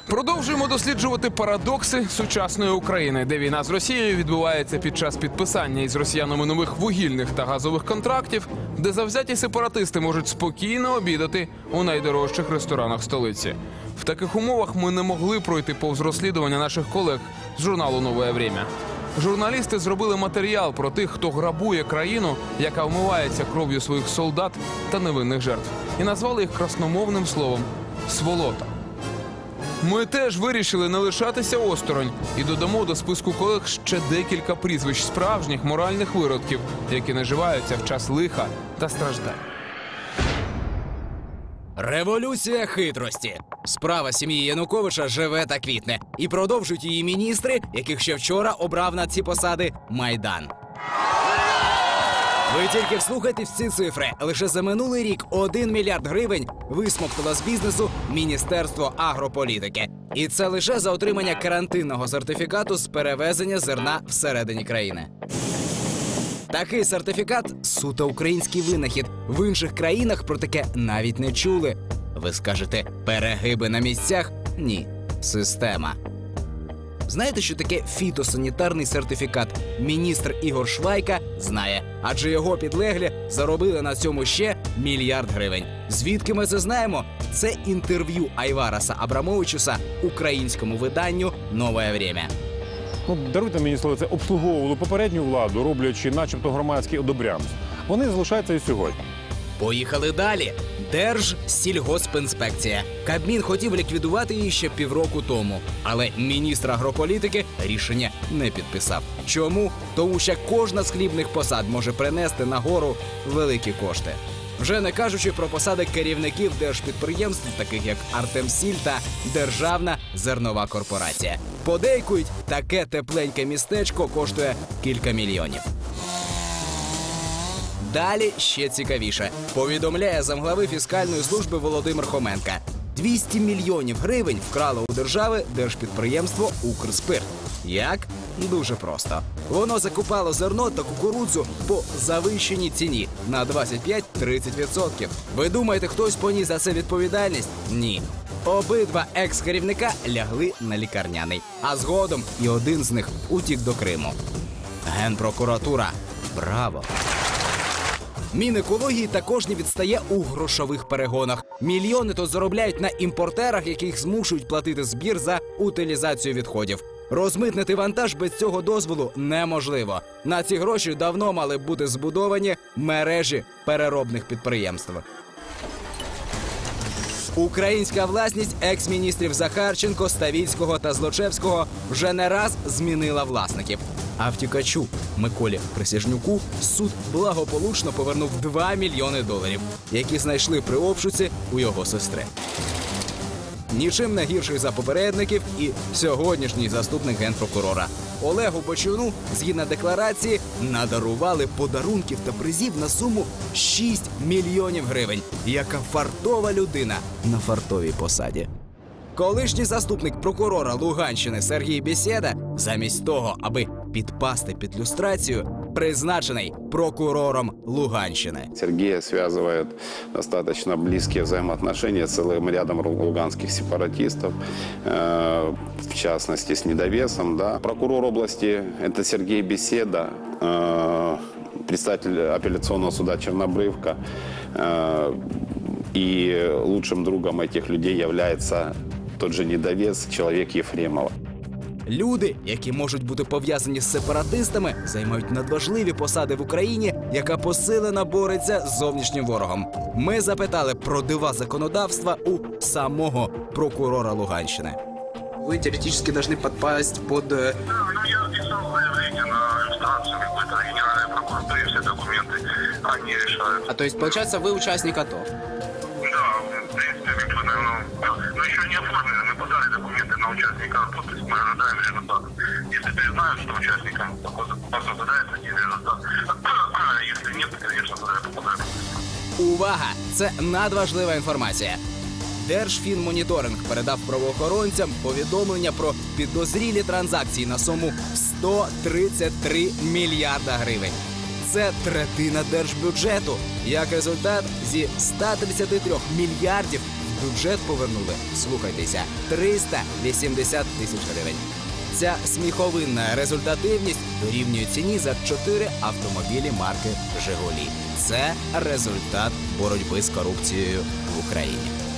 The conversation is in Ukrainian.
Продовжуємо досліджувати парадокси сучасної України, де війна з Росією відбувається під час підписання із росіянами нових вугільних та газових контрактів, де завзяті сепаратисти можуть спокійно обідати у найдорожчих ресторанах столиці. В таких умовах ми не могли пройти повз розслідування наших колег з журналу «Нове время». Журналісти зробили матеріал про тих, хто грабує країну, яка вмивається кров'ю своїх солдат та невинних жертв, і назвали їх красномовним словом «сволота». Ми теж вирішили не лишатися осторонь і додамо до списку колег ще декілька прізвищ справжніх моральних виродків, які наживаються в час лиха та страждань. Революція хитрості. Справа сім'ї Януковича живе та квітне. І продовжують її міністри, яких ще вчора обрав на ці посади Майдан. Ви тільки вслухайтесь в ці цифри. Лише за минулий рік 1 мільярд гривень висмоктало з бізнесу Міністерство агрополітики. І це лише за отримання карантинного сертифікату з перевезення зерна всередині країни. Такий сертифікат – суто український винахід. В інших країнах про таке навіть не чули. Ви скажете, перегиби на місцях? Ні. Система. Знаєте, що таке фітосанітарний сертифікат? Міністр Ігор Швайка знає, адже його підлеглі заробили на цьому ще 1 мільярд гривень. Звідки ми це знаємо? Це інтерв'ю Айвараса Абрамовичуса українському виданню «Нове время». Даруйте мені слово, це обслуговували попередню владу, роблячи начебто громадський одобрямс. Вони залишаються і сьогодні. Поїхали далі. Держсільгоспінспекція. Кабмін хотів ліквідувати її ще півроку тому. Але міністр агрополітики рішення не підписав. Чому? Тому що кожна з хлібних посад може принести нагору великі кошти. Вже не кажучи про посади керівників держпідприємств, таких як Артемсіль та Державна зернова корпорація. Подейкують, таке тепленьке містечко коштує кілька мільйонів. Далі ще цікавіше. Повідомляє замглави фіскальної служби Володимир Хоменка. 200 мільйонів гривень вкрало у держави держпідприємство «Укрспирт». Як? Дуже просто. Воно закупало зерно та кукурудзу по завищеній ціні на 25-30%. Ви думаєте, хтось поніс за це відповідальність? Ні. Обидва екс-керівника лягли на лікарняний. А згодом і один з них утік до Криму. Генпрокуратура. Браво! Мінекології також не відстає у грошових перегонах. Мільйони то заробляють на імпортерах, яких змушують платити збір за утилізацію відходів. Розмитнити вантаж без цього дозволу неможливо. На ці гроші давно мали б бути збудовані мережі переробних підприємств. Українська власність екс-міністрів Захарченко, Ставіцького та Злочевського вже не раз змінила власників. А втікачу Миколі Присяжнюку суд благополучно повернув $2 мільйони, які знайшли при обшуці у його сестри. Нічим не гірший за попередників і сьогоднішній заступник генпрокурора. Олегу Бочуну, згідно декларації, надарували подарунків та призів на суму 6 мільйонів гривень. Яка фартова людина на фартовій посаді. Колишній заступник прокурора Луганщини Сергій Бєседа, замість того, аби підпасти під люстрацію, призначений прокурором Луганщины. Сергея связывают достаточно близкие взаимоотношения с целым рядом луганских сепаратистов, в частности с Недовесом. Да. Прокурор области – это Сергей Беседа, председатель апелляционного суда Чернобрывка. И лучшим другом этих людей является тот же Недовес, человек Ефремова. Люди, які можуть бути пов'язані з сепаратистами, займають надважливі посади в Україні, яка посилено бореться з зовнішнім ворогом. Ми запитали про дива законодавства у самого прокурора Луганщини. Ви теоретично повинні підпасти під... Ну, я написал заявление на иллюстрацию какой-то генеральной прокуратуре, все документы они решают. А то есть, получается, вы участник АТО? Да, в принципе, как бы, наверное, но еще не оформлены. Мы подали документы на участника АТО, то есть мы ожидаем результата. Если признают, что участникам такой попадается, не результат. Если нет, то, конечно, тогда попадает. Увага! Це надважлива інформація. Держфінмоніторинг передав правоохоронцям повідомлення про підозрілі транзакції на суму 133 мільярда гривень. Це третина держбюджету. Як результат, зі 133 мільярдів в бюджет повернули, слухайтеся, 380 тисяч гривень. Ця сміховинна результативність дорівнює ціні за 4 автомобілі марки «Жигулі». Це результат боротьби з корупцією в Україні.